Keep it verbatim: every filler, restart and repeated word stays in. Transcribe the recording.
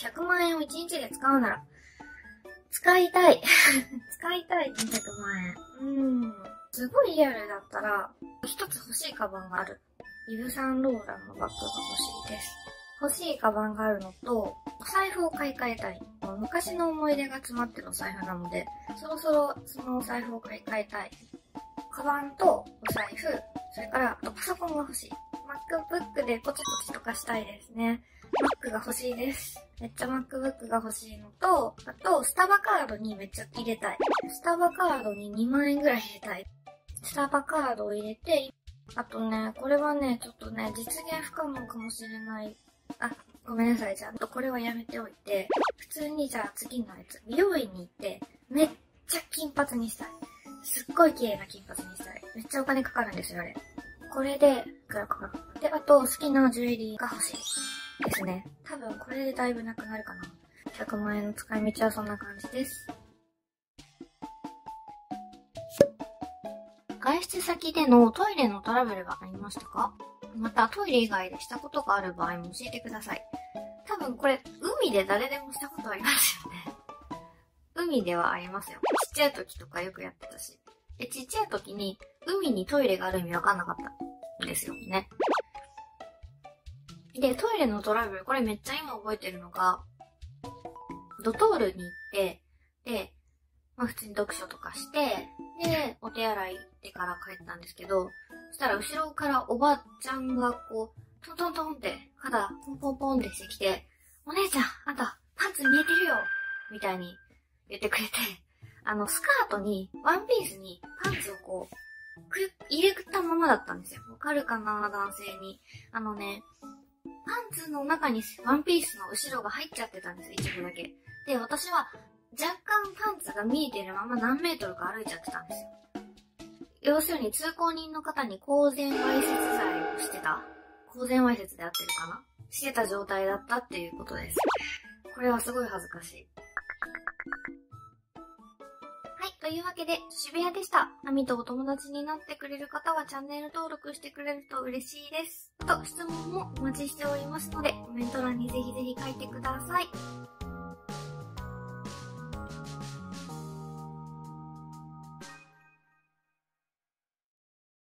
ひゃくまん円をいちにちで使うなら、使いたい。使いたい、にひゃくまんえん。うーん。すごいリアルだったら、一つ欲しいカバンがある。イヴ・サンローランのバッグが欲しいです。欲しいカバンがあるのと、お財布を買い替えたい。昔の思い出が詰まってるお財布なので、そろそろそのお財布を買い替えたい。カバンとお財布、それからあとパソコンが欲しい。MacBook でポチポチとかしたいですね。Mac が欲しいです。めっちゃ MacBook が欲しいのと、あと、スタバカードにめっちゃ入れたい。スタバカードににまんえんぐらい入れたい。スタバカードを入れて、あとね、これはね、ちょっとね、実現不可能かもしれない。あ、ごめんなさい。じゃあ、これはやめておいて、普通にじゃあ次のやつ、美容院に行って、めっちゃ金髪にしたい。すっごい綺麗な金髪にしたい。めっちゃお金かかるんですよ、あれ。これで、いくらかかる。で、あと、好きなジュエリーが欲しいですね。多分、これでだいぶなくなるかな。ひゃくまん円の使い道はそんな感じです。外出先でのトイレのトラブルがありましたか？また、トイレ以外でしたことがある場合も教えてください。多分これ、海で誰でもしたことありますよね。海ではありますよ。ちっちゃい時とかよくやってたし。で、ちっちゃい時に、海にトイレがある意味わかんなかったんですよね。で、トイレのトラブル、これめっちゃ今覚えてるのが、ドトールに行って、で、まあ普通に読書とかして、で、お手洗い行ってから帰ったんですけど、そしたら後ろからおばちゃんがこう、トントントンって肩ポンポンポンってしてきて、お姉ちゃん、あんたパンツ見えてるよみたいに言ってくれて、あの、スカートに、ワンピースにパンツをこう、く入れたままだったんですよ。わかるかな、男性に。あのね、パンツの中にワンピースの後ろが入っちゃってたんですよ、一部だけ。で、私は若干パンツが見えてるまま何メートルか歩いちゃってたんですよ。要するに通行人の方に公然わいせつ罪をしてた。公然わいせつで合ってるかなしてた状態だったっていうことです。これはすごい恥ずかしい。はい、というわけで、渋谷でした。ナミとお友達になってくれる方はチャンネル登録してくれると嬉しいです。あと、質問もお待ちしておりますので、コメント欄にぜひぜひ書いてください。